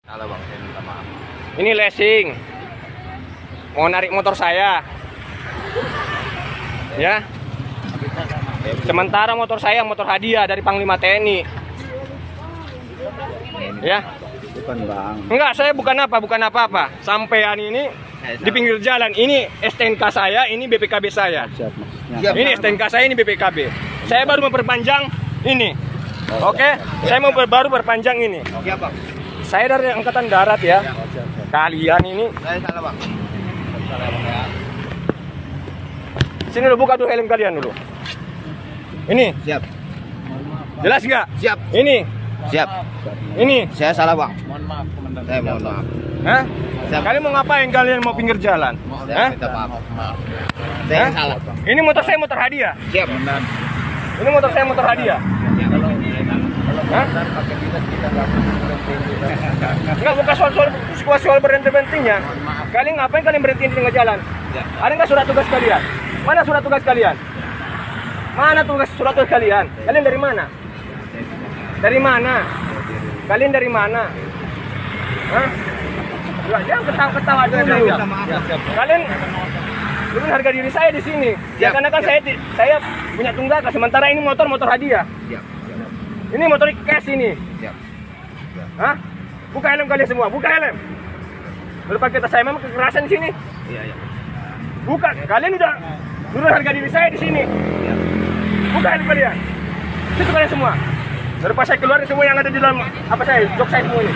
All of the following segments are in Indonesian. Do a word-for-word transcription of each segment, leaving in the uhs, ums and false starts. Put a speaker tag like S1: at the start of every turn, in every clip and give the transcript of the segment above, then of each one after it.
S1: Salah bang, saya minta maaf.
S2: Ini leasing. Mau narik motor saya. Ya. Sementara motor saya motor hadiah dari Panglima T N I. Ya.
S1: Bukan bang.
S2: Enggak, saya bukan apa, bukan apa-apa. Sampean ini di pinggir jalan. Ini S T N K saya, ini B P K B saya.
S1: Siap, maksudnya.
S2: Ini S T N K saya, ini B P K B. Saya baru memperpanjang ini. Oke, saya mau baru berpanjang ini.
S1: Siap bang.
S2: Saya dari Angkatan Darat ya. Kalian ini.
S1: Saya salah bang. Salah bang ya.
S2: Sini dulu, buka dulu helm kalian dulu. Ini.
S1: Siap.
S2: Jelas nggak?
S1: Siap.
S2: Ini.
S1: Siap.
S2: Ini.
S1: Saya salah bang. Mohon maaf komandan. Saya mohon maaf.
S2: Hah?
S1: Siap.
S2: Kalian mau ngapain? Kalian mau pinggir jalan?
S1: Saya
S2: Hah?
S1: minta maaf. Maaf. Saya
S2: Hah?
S1: salah bang.
S2: Ini motor saya motor hadiah.
S1: Siap komandan.
S2: Ini motor saya motor hadiah. Hah? Enggak, bukan soal-soal soal berhenti-berhentinya. Kalian ngapain kalian berhenti di tengah jalan? Ada nggak surat tugas kalian? Mana surat tugas kalian? Mana tugas surat tugas kalian? Kalian dari mana? Dari mana? Kalian dari mana? Hah? Enggak, jangan ketawa-ketawa aja dulu. Kalian turun harga diri saya di sini. Ya karena kan saya saya punya tunggakan, sementara ini motor motor hadiah.
S1: Siap.
S2: Ini motor cash ini.
S1: Siap.
S2: Hah? Buka helm kalian semua, buka helm. Lepas kita saya memang kekerasan di sini.
S1: Iya, iya.
S2: Buka, kalian udah turun harga diri saya di sini. Buka helm kalian. Itu kalian semua. Lepas saya keluar semua yang ada di dalam apa saya, jok saya semua ini.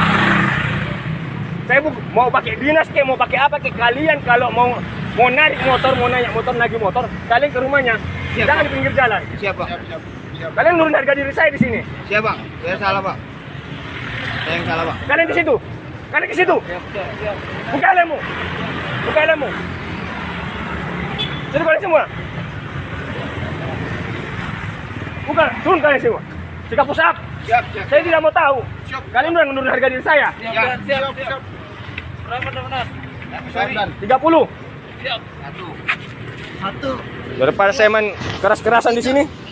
S2: Saya mau pakai dinas kayak mau pakai apa kayak kalian kalau mau mau narik motor, mau naik motor, nagih motor, kalian ke rumahnya.
S1: Siap,
S2: Jangan
S1: Pak.
S2: di pinggir jalan.
S1: Siap bang.
S2: Kalian turun harga diri saya di sini.
S1: Siap bang. Saya salah bang. Saya yang salah bang.
S2: Kalian di situ. Kalian ke situ. Buka helmmu. Buka helmmu. Jadi kalian semua. Buka, turun kalian semua. Sikap push up.
S1: Siap, siap.
S2: Saya tidak mau tahu.
S1: Siap.
S2: Kalian udah menurun harga diri saya.
S1: Siap, siap, siap. Berapa benar?
S2: tiga puluh.
S1: Siap. Satu. Satu.
S2: Daripada saya main keras-kerasan di sini.